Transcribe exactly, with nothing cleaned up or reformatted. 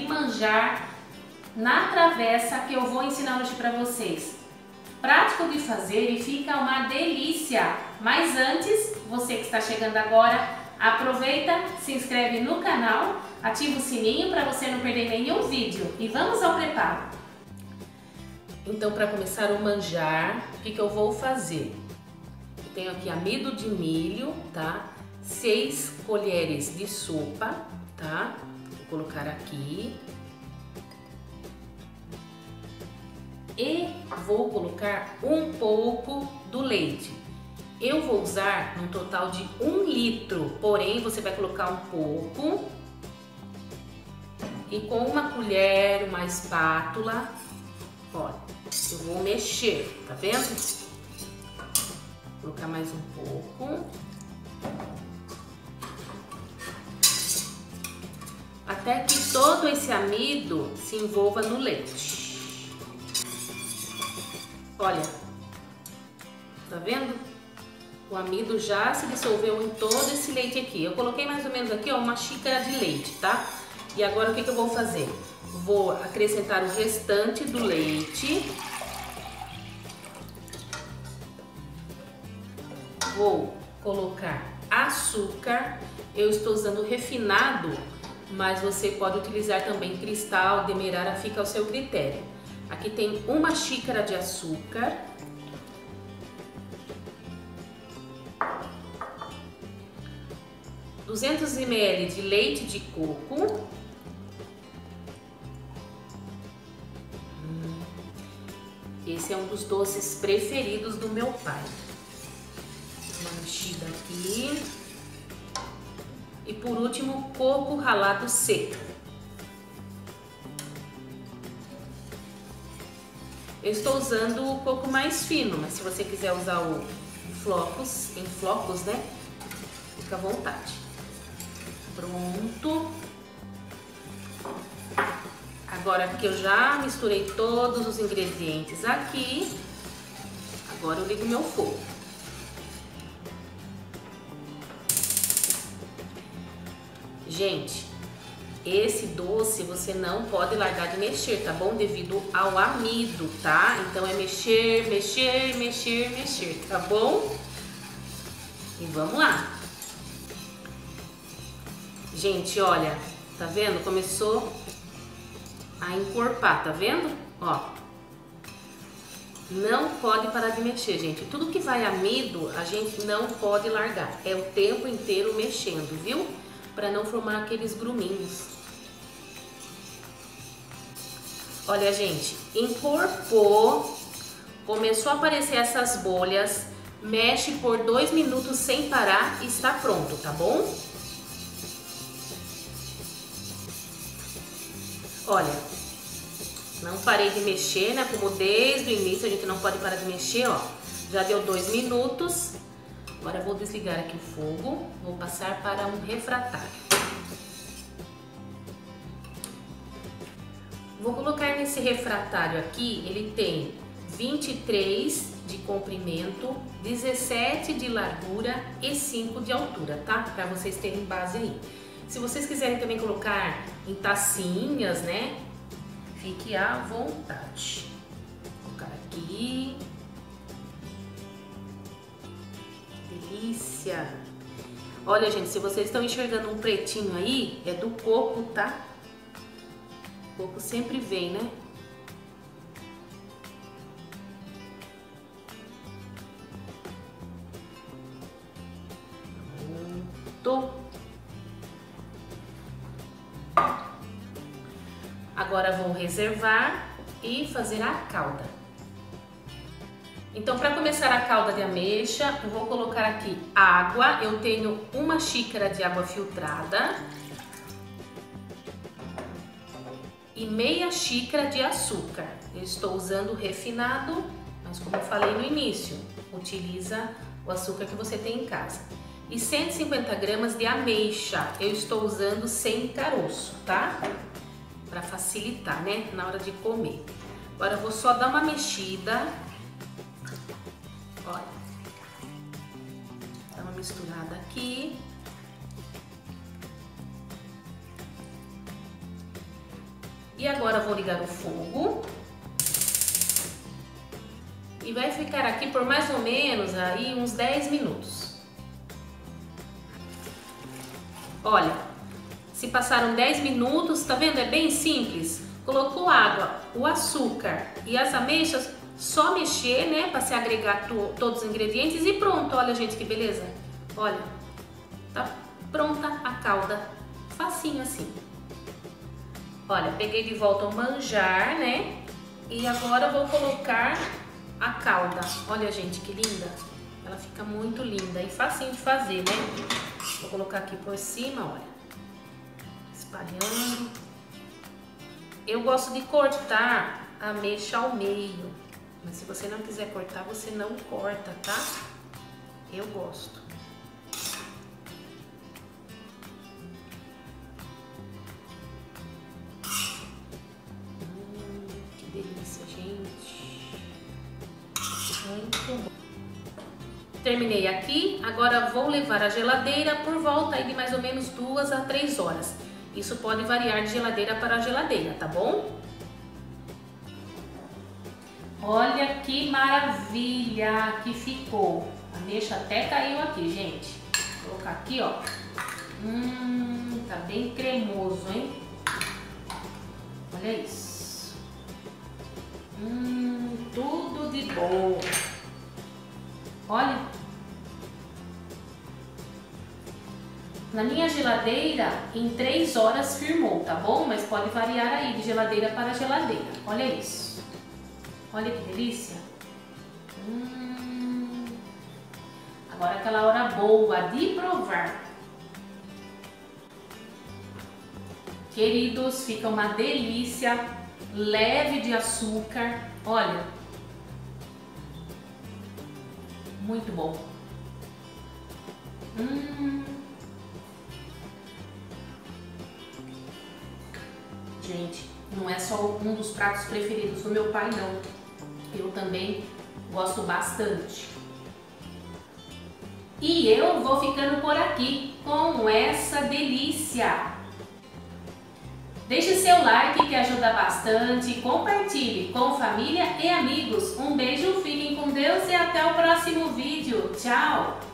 manjar na travessa que eu vou ensinar hoje para vocês. Prático de fazer e fica uma delícia. Mas antes, você que está chegando agora, aproveita, se inscreve no canal, ativa o sininho para você não perder nenhum vídeo e vamos ao preparo. Então, para começar o manjar, o que, que eu vou fazer? Eu tenho aqui amido de milho, tá? seis colheres de sopa, tá? Vou colocar aqui. E vou colocar um pouco do leite. Eu vou usar um total de um litro, porém você vai colocar um pouco. E com uma colher, uma espátula, olha, eu vou mexer, tá vendo? Vou colocar mais um pouco. Até que todo esse amido se envolva no leite. Olha, tá vendo? O amido já se dissolveu em todo esse leite aqui. Eu coloquei mais ou menos aqui, ó, uma xícara de leite, tá? E agora o que que eu vou fazer? Vou acrescentar o restante do leite. Vou colocar açúcar. Eu estou usando refinado, mas você pode utilizar também cristal, demerara, fica ao seu critério. Aqui tem uma xícara de açúcar. duzentos mililitros de leite de coco. Esse é um dos doces preferidos do meu pai. Uma mexida aqui. E por último, coco ralado seco. Eu estou usando o coco mais fino, mas se você quiser usar o flocos, em flocos, né? Fica à vontade. Pronto. Agora que eu já misturei todos os ingredientes aqui, agora eu ligo meu fogo. Gente, esse doce você não pode largar de mexer, tá bom? Devido ao amido, tá? Então é mexer, mexer, mexer, mexer, tá bom? E vamos lá. Gente, olha, tá vendo? Começou a encorpar, tá vendo? Ó. Não pode parar de mexer, gente. Tudo que vai amido, a gente não pode largar. É o tempo inteiro mexendo, viu? Para não formar aqueles gruminhos. Olha, gente, encorpou, começou a aparecer essas bolhas, mexe por dois minutos sem parar e está pronto, tá bom? Olha, não parei de mexer, né? Como desde o início a gente não pode parar de mexer, ó. Já deu dois minutos. Agora eu vou desligar aqui o fogo, vou passar para um refratário. Vou colocar nesse refratário aqui, ele tem vinte e três de comprimento, dezessete de largura e cinco de altura, tá? Para vocês terem base aí. Se vocês quiserem também colocar em tacinhas, né? Fique à vontade. Vou colocar aqui. Delícia! Olha, gente, se vocês estão enxergando um pretinho aí, é do coco, tá? O coco sempre vem, né? Pronto. Agora vou reservar e fazer a calda. Então, para começar a calda de ameixa, eu vou colocar aqui água. Eu tenho uma xícara de água filtrada e meia xícara de açúcar. Eu estou usando refinado, mas como eu falei no início, utiliza o açúcar que você tem em casa. E cento e cinquenta gramas de ameixa. Eu estou usando sem caroço, tá? Para facilitar, né, na hora de comer. Agora eu vou só dar uma mexida. Olha. Dá uma misturada aqui. E agora vou ligar o fogo. E vai ficar aqui por mais ou menos aí uns dez minutos. Olha, se passaram dez minutos, tá vendo? É bem simples. Colocou água, o açúcar e as ameixas, só mexer, né? Para se agregar to todos os ingredientes e pronto. Olha, gente, que beleza. Olha, tá pronta a calda. Facinho assim. Olha, peguei de volta o manjar, né? E agora vou colocar a calda. Olha, gente, que linda. Ela fica muito linda e facinho de fazer, né? Vou colocar aqui por cima, olha. Espalhando. Eu gosto de cortar a ameixa ao meio. Mas se você não quiser cortar, você não corta, tá? Eu gosto. Delícia, gente. Muito bom. Terminei aqui, agora vou levar a geladeira por volta aí de mais ou menos duas a três horas. Isso pode variar de geladeira para geladeira, tá bom? Olha que maravilha que ficou. A ameixa até caiu aqui, gente. Vou colocar aqui, ó. Hum, tá bem cremoso, hein? Olha isso. Hum, tudo de bom. Olha. Na minha geladeira, em três horas firmou, tá bom? Mas pode variar aí de geladeira para geladeira. Olha isso. Olha que delícia. Hum. Agora aquela hora boa de provar. Queridos, fica uma delícia. Leve de açúcar, olha, muito bom. Hum. Gente, não é só um dos pratos preferidos do meu pai, não. Eu também gosto bastante. E eu vou ficando por aqui com essa delícia. Deixe seu like que ajuda bastante, compartilhe com família e amigos. Um beijo, fiquem com Deus e até o próximo vídeo. Tchau!